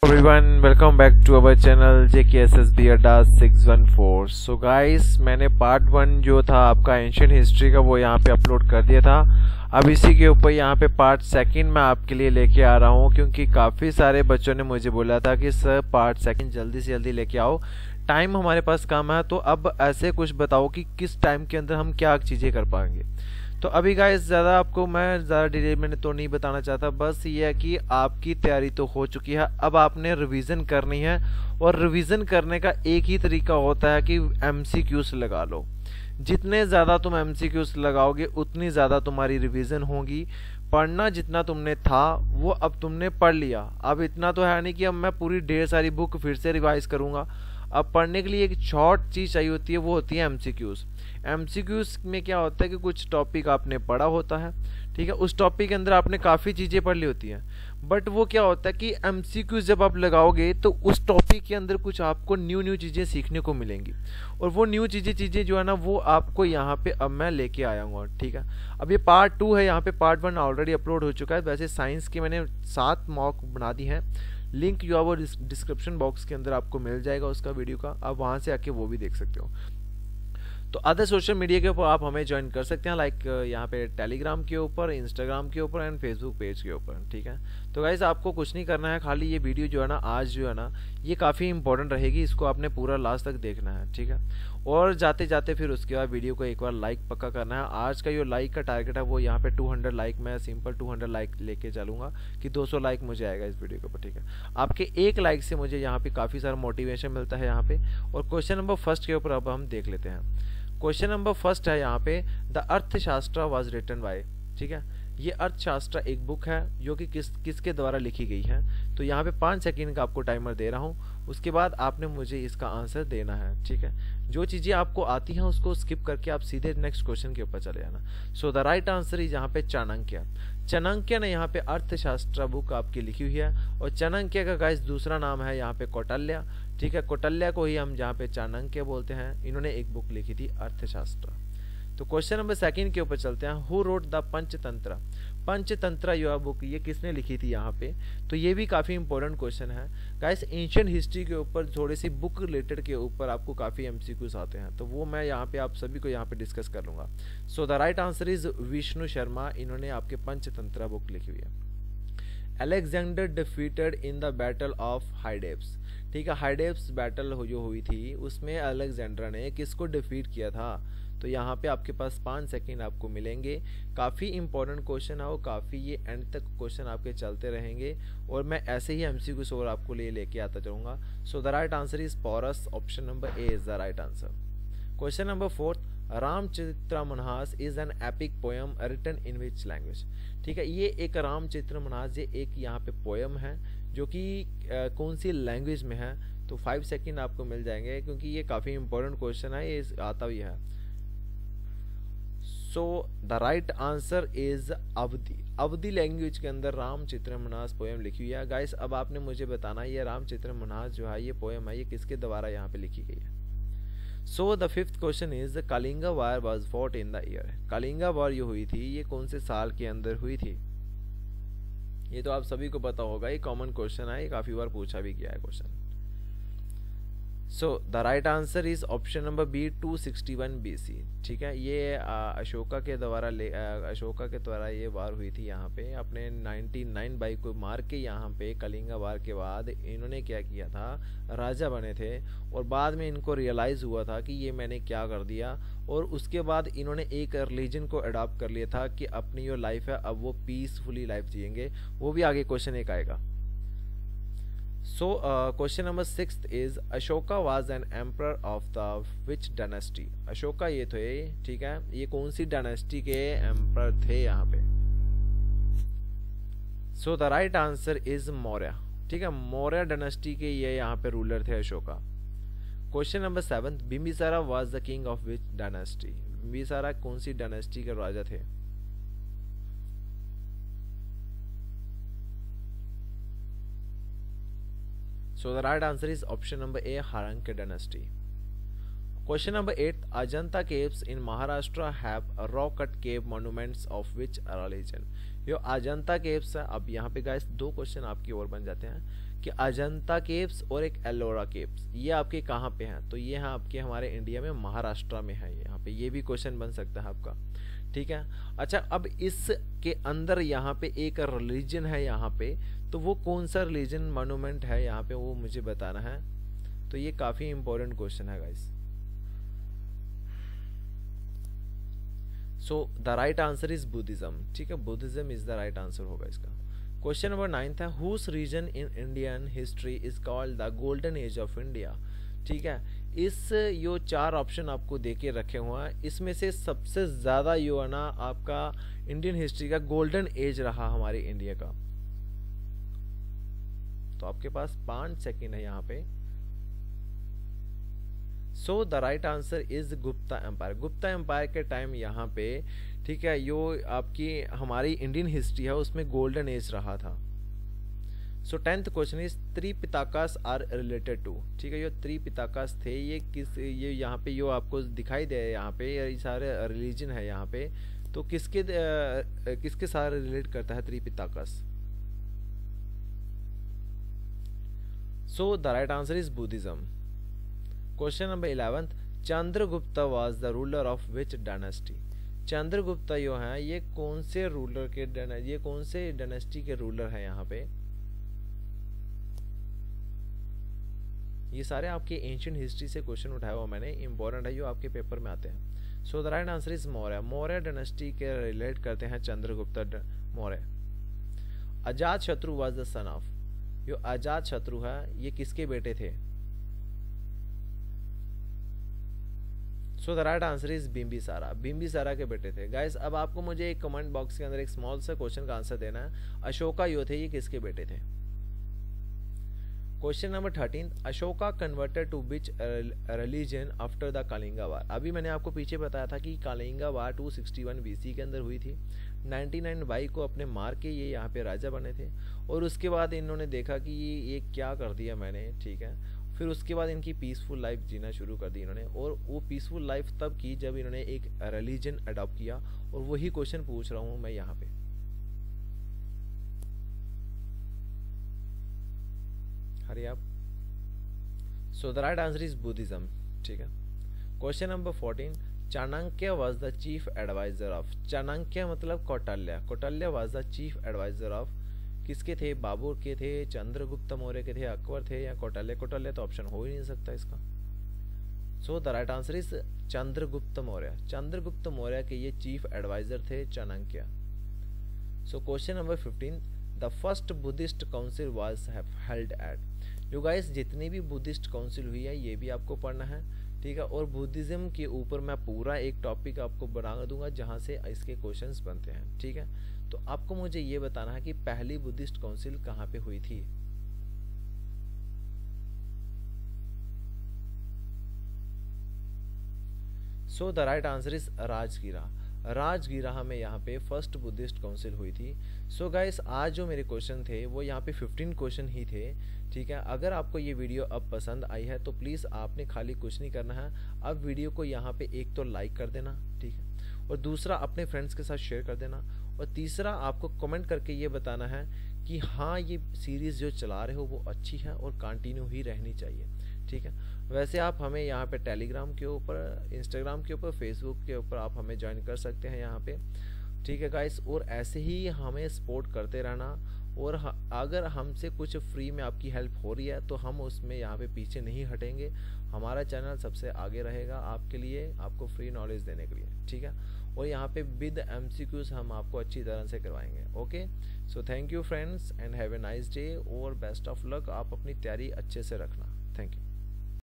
Everyone, welcome back to our channel JKSSB Adda 614। So guys, मैंने part 1 जो था आपका एंशिएंट हिस्ट्री का वो यहाँ पे अपलोड कर दिया था। अब इसी के ऊपर यहाँ पे पार्ट 2 मैं आपके लिए लेके आ रहा हूँ, क्योंकि काफ़ी सारे बच्चों ने मुझे बोला था कि सर पार्ट 2 जल्दी से जल्दी लेके आओ, टाइम हमारे पास कम है। तो अब ऐसे कुछ बताओ कि किस टाइम के अंदर हम क्या चीज़ें कर पाएंगे। तो अभी गाइस ज़्यादा आपको मैं ज़्यादा डिटेल में तो नहीं बताना चाहता, बस ये है कि आपकी तैयारी तो हो चुकी है, अब आपने रिवीजन करनी है। और रिवीजन करने का एक ही तरीका होता है कि MCQs लगा लो। जितने ज़्यादा तुम MCQs लगाओगे उतनी ज़्यादा तुम्हारी रिवीजन होगी। पढ़ना जितना तुमने था वो अब तुमने पढ़ लिया। अब इतना तो है नहीं कि अब मैं पूरी ढेर सारी बुक फिर से रिवाइज करूँगा। अब पढ़ने के लिए एक शॉर्ट चीज़ चाहिए होती है, वो होती है MCQs। MCQs में क्या होता है कि कुछ टॉपिक आपने पढ़ा होता है, ठीक है, उस टॉपिक के अंदर आपने काफ़ी चीज़ें पढ़ ली होती हैं, बट वो क्या होता है कि MCQs जब आप लगाओगे तो उस टॉपिक के अंदर कुछ आपको न्यू चीज़ें सीखने को मिलेंगी। और वो न्यू चीज़ें जो है ना, वो आपको यहाँ पे अब मैं लेके आया हूँ, ठीक है। अब ये पार्ट 2 है, यहाँ पे पार्ट 1 ऑलरेडी अपलोड हो चुका है। वैसे साइंस की मैंने 7 मॉक बना दी हैं, लिंक जो है वो डिस्क्रिप्शन बॉक्स के अंदर आपको मिल जाएगा उसका वीडियो का, आप वहाँ से आके वो भी देख सकते हो। तो अदर सोशल मीडिया के ऊपर आप हमें ज्वाइन कर सकते हैं, लाइक यहाँ पे टेलीग्राम के ऊपर, इंस्टाग्राम के ऊपर एंड फेसबुक पेज के ऊपर, ठीक है। तो गाइस आपको कुछ नहीं करना है, खाली ये वीडियो जो है ना आज जो है ना ये काफ़ी इंपॉर्टेंट रहेगी, इसको आपने पूरा लास्ट तक देखना है, ठीक है। और जाते जाते फिर उसके बाद वीडियो को एक बार लाइक पक्का करना है। आज का जो लाइक का टारगेट है वो यहाँ पे 200 लाइक, मैं सिंपल 200 लाइक लेके चलूँगा कि 200 लाइक मुझे आएगा इस वीडियो के ऊपर, ठीक है। आपके एक लाइक से मुझे यहाँ पे काफ़ी सारा मोटिवेशन मिलता है यहाँ पे। और क्वेश्चन नंबर 1 के ऊपर अब हम देख लेते हैं। क्वेश्चन नंबर 1 है यहाँ पे, द अर्थशास्त्र वाज रिटन बाय, ठीक है। ये अर्थशास्त्र एक बुक है जो कि किसके द्वारा लिखी गई है। तो यहाँ पे 5 सेकंड का आपको टाइमर दे रहा हूँ, उसके बाद आपने मुझे इसका आंसर देना है, ठीक है। जो चीज़ें आपको आती हैं उसको स्किप करके आप सीधे नेक्स्ट क्वेश्चन के ऊपर चले जाना। So the right answer is यहाँ पे चाणक्य। चाणक्य ने यहाँ पे अर्थशास्त्र बुक आपकी लिखी हुई है, और चाणक्य का गाइस दूसरा नाम है यहाँ पे कौटिल्य, ठीक है। कौटिल्य को ही हम जहाँ पे चाणक्य बोलते हैं। इन्होंने एक बुक लिखी थी अर्थशास्त्र। तो क्वेश्चन नंबर 2 के ऊपर चलते हैं। Who wrote the Panchatantra. Panchatantra यह बुक ये किसने लिखी थी यहाँ पे। तो ये भी काफ़ी इंपॉर्टेंट क्वेश्चन है गाइस। एंशिएंट हिस्ट्री के ऊपर थोड़ी सी बुक रिलेटेड के ऊपर आपको काफ़ी MCQs आते हैं, तो वो मैं यहाँ पे आप सभी को यहाँ पे डिस्कस कर लूँगा। So the right answer is Vishnu Sharma, इन्होंने आपके पंचतंत्र बुक लिखी हुई है। Alexander defeated in the battle of Hydaspes, ठीक है। हाइडेप्स बैटल जो हुई थी उसमें अलेक्जेंडर ने किसको डिफीट किया था। तो यहाँ पे आपके पास 5 सेकंड आपको मिलेंगे। काफ़ी इंपॉर्टेंट क्वेश्चन है, वो काफ़ी ये एंड तक क्वेश्चन आपके चलते रहेंगे, और मैं ऐसे ही MCQs और आपको लेके आता चलूँगा। So the right answer is Porus, option number A is the right answer. Question number 4, Ramcharitmanas is an epic poem written in which language, ठीक है। ये एक रामचरितमानस ये एक यहाँ पे पोएम है जो कि कौन सी लैंग्वेज में है। तो 5 सेकंड आपको मिल जाएंगे, क्योंकि ये काफ़ी इंपॉर्टेंट क्वेश्चन है, ये आता भी है। So the right answer is Awadhi. Awadhi language के अंदर रामचरितमानस पोएम लिखी हुई है। गाइस अब आपने मुझे बताना है ये रामचरितमानस जो है ये पोएम है ये किसके द्वारा यहाँ पे लिखी गई है। So the 5th question is Kalinga war was fought in the year. Kalinga war ये हुई थी ये कौन से साल के अंदर हुई थी। ये तो आप सभी को पता होगा, ये कॉमन क्वेश्चन है, ये काफी बार पूछा भी गया है question. So the right answer is option number B 261 BC, ठीक है। ये अशोका के द्वारा ये वार हुई थी यहाँ पे। अपने 99 बाई को मार के यहाँ पे कलिंगा वार के बाद इन्होंने क्या किया था, राजा बने थे, और बाद में इनको रियलाइज हुआ था कि ये मैंने क्या कर दिया, और उसके बाद इन्होंने एक रिलीजन को अडॉप्ट कर लिया था कि अपनी जो लाइफ है अब वो पीसफुली लाइफ जिएंगे। वो भी आगे क्वेश्चन एक आएगा। सो question number 6 is Ashoka was an emperor of the which dynasty. Ashoka ये थे, ठीक है, ये कौन सी डायनेस्टी के एम्परर थे यहाँ पे। So the right answer is Maurya, ठीक है। मौर्य डायनेस्टी के ये यहाँ पे रूलर थे Ashoka. Question number 7, Bimbisara was the king of which dynasty. Bimbisara कौन सी डायनेस्टी के राजा थे। So the right answer is option number A, Haranka dynasty. Question number 8, Ajanta caves in Maharashtra have rock-cut cave monuments of which religion? यो Ajanta caves है। अब यहाँ पे guys 2 question आपकी और बन जाते हैं कि अजंता केव्स और एक एलोरा केव्स, ये आपके कहाँ पे हैं, तो ये हैं आपके हमारे इंडिया में महाराष्ट्र में है यहाँ पे। ये भी क्वेश्चन बन सकता है आपका, ठीक है। अच्छा, अब इसके अंदर यहाँ पे एक रिलीजन है यहाँ पे, तो वो कौन सा रिलीजन मॉन्यूमेंट है यहाँ पे, वो मुझे बताना है। तो ये काफी इंपॉर्टेंट क्वेश्चन है guys. So the right answer is Buddhism, ठीक है, Buddhism is the right answer होगा इसका। क्वेश्चन नंबर 9 है, whose region in Indian history is called the golden age of India, ठीक है। इस यो 4 ऑप्शन आपको देके रखे हुए हैं, इसमें से सबसे ज्यादा यो है ना आपका इंडियन हिस्ट्री का गोल्डन एज रहा हमारे इंडिया का। तो आपके पास 5 सेकेंड है यहाँ पे। So the right answer is Gupta empire. Gupta empire के टाइम यहाँ पे, ठीक है, यो आपकी हमारी इंडियन हिस्ट्री है उसमें गोल्डन एज रहा था। So 10th question is Tripitakas are related to, ठीक है, ये त्रिपिताकास थे, ये किस, ये यहाँ पे यो आपको दिखाई दे यहाँ पे, ये सारे रिलीजन है यहाँ पे, तो किसके साथ रिलेट करता है Tripitakas. So the right answer is Buddhism. Question number 11, Chandragupta was the ruler of which dynasty. Chandragupta जो है ये कौन से रूलर के, ये कौन से डायनेस्टी के रूलर है यहाँ पे। ये सारे आपके एंशिएंट हिस्ट्री से क्वेश्चन उठाया हुआ मैंने, इंपॉर्टेंट है जो आपके पेपर में आते हैं। So the right answer is Maurya. Maurya dynasty के रिलेट करते हैं चंद्रगुप्ता मौर्य। अजात शत्रु वाज द सन ऑफ, जो अजात शत्रु है ये किसके बेटे थे। So the right answer is Bimbisara. Bimbisara के बेटे थे। गाइस अब आपको मुझे एक कमेंट बॉक्स के अंदर एक स्मॉल सा क्वेश्चन का आंसर देना है, अशोका यो थे ये किसके बेटे थे। Question number 13, Ashoka converted to which religion after the Kalinga war. अभी मैंने आपको पीछे बताया था कि कलिंगा वार 261 BC के अंदर हुई थी। 99 बाई को अपने मार के ये यहाँ पे राजा बने थे, और उसके बाद इन्होंने देखा कि ये क्या कर दिया मैंने, ठीक है, फिर उसके बाद इनकी पीसफुल लाइफ जीना शुरू कर दी इन्होंने, और वो पीसफुल लाइफ तब की जब इन्होंने एक रिलीजन अडॉप्ट किया, और वही क्वेश्चन पूछ रहा हूं मैं यहाँ पे। हरी आप। So the right answer is Buddhism, ठीक है। Question number 14, Chanakya was the chief adviser of. Chanakya मतलब Kautilya. Kautilya was the chief adviser of, किसके थे, बाबर के थे, चंद्रगुप्त मौर्य के थे, अकबर थे, या कौटिल्य। कौटिल्य तो ऑप्शन हो ही नहीं सकता इसका। So the right answer is Chandragupta Maurya. Chandragupta Maurya के ये चीफ एडवाइजर थे Chanakya. So question number 15, the first Buddhist council was held at. जो गाइस जितनी भी बुद्धिस्ट काउंसिल हुई है ये भी आपको पढ़ना है, ठीक है, और बुद्धिज्म के ऊपर मैं पूरा एक टॉपिक आपको बना दूंगा जहां से इसके क्वेश्चंस बनते हैं, ठीक है। तो आपको मुझे ये बताना है कि पहली बुद्धिस्ट काउंसिल कहाँ पे हुई थी। So the right answer is Rajgira. Rajgira में यहाँ पे फर्स्ट बुद्धिस्ट काउंसिल हुई थी। सो गाइस आज जो मेरे क्वेश्चन थे वो यहाँ पे 15 क्वेश्चन ही थे, ठीक है। अगर आपको ये वीडियो अब पसंद आई है तो प्लीज़ आपने खाली कुछ नहीं करना है, अब वीडियो को यहाँ पे एक तो लाइक कर देना, ठीक है, और दूसरा अपने फ्रेंड्स के साथ शेयर कर देना, और तीसरा आपको कमेंट करके ये बताना है कि हाँ ये सीरीज़ जो चला रहे हो वो अच्छी है और कंटिन्यू ही रहनी चाहिए, ठीक है। वैसे आप हमें यहाँ पे टेलीग्राम के ऊपर, इंस्टाग्राम के ऊपर, फेसबुक के ऊपर आप हमें ज्वाइन कर सकते हैं यहाँ पे, ठीक है गाइस। और ऐसे ही हमें सपोर्ट करते रहना, और अगर हमसे कुछ फ्री में आपकी हेल्प हो रही है तो हम उसमें यहाँ पे पीछे नहीं हटेंगे। हमारा चैनल सबसे आगे रहेगा आपके लिए, आपको फ्री नॉलेज देने के लिए, ठीक है। और यहाँ पे विद MCQs हम आपको अच्छी तरह से करवाएंगे। Okay, so thank you friends and have a nice day और बेस्ट ऑफ लक। आप अपनी तैयारी अच्छे से रखना। Thank you.